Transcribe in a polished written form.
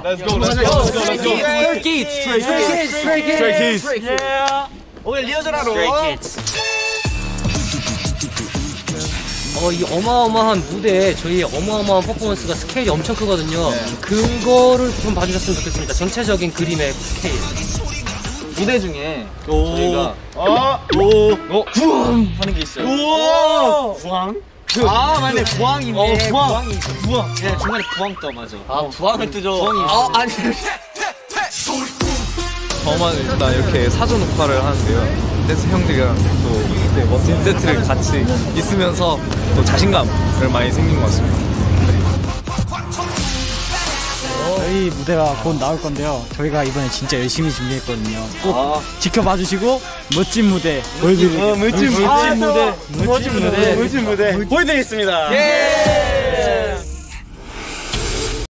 Let's go, let's go, let's go, let's go. Stray Kids. Stray Kids. Yeah. 오늘 리허설하러. Stray Kids. 이 어마어마한 무대에 저희의 어마어마한 퍼포먼스가 스케일이 엄청 크거든요. 그거를 좀 봐주셨으면 좋겠습니다. 전체적인 그림의 스케일. 무대 중에 저희가 부엉 하는 게 있어요. 우와 부엉? 맞네. 부엉이네. 부엉. 부엉. 네, 중간에 부엉 떠 맞아. 부항을 뜨죠. 부엉이. 아니. 저만 일단 이렇게 사전 녹화를 하는데요. 댄스 형들이랑 또 그때 멋진 세트를 같이 있으면서 또 자신감을 많이 생긴 것 같습니다. 저희 무대가 곧 나올 건데요. 저희가 이번에 진짜 열심히 준비했거든요. 꼭 지켜봐 주시고 멋진 무대 보여드릴게요. 멋진 무대 보여드리겠습니다.